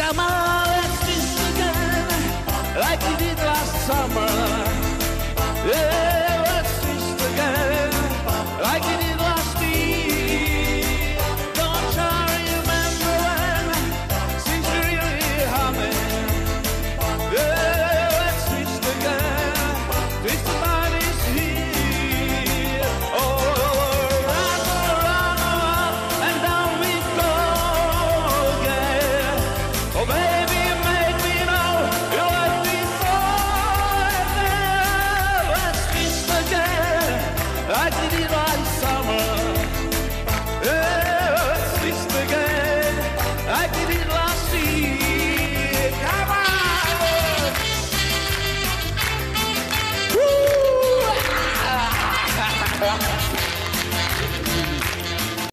Come on, let's kiss again, like we did last summer.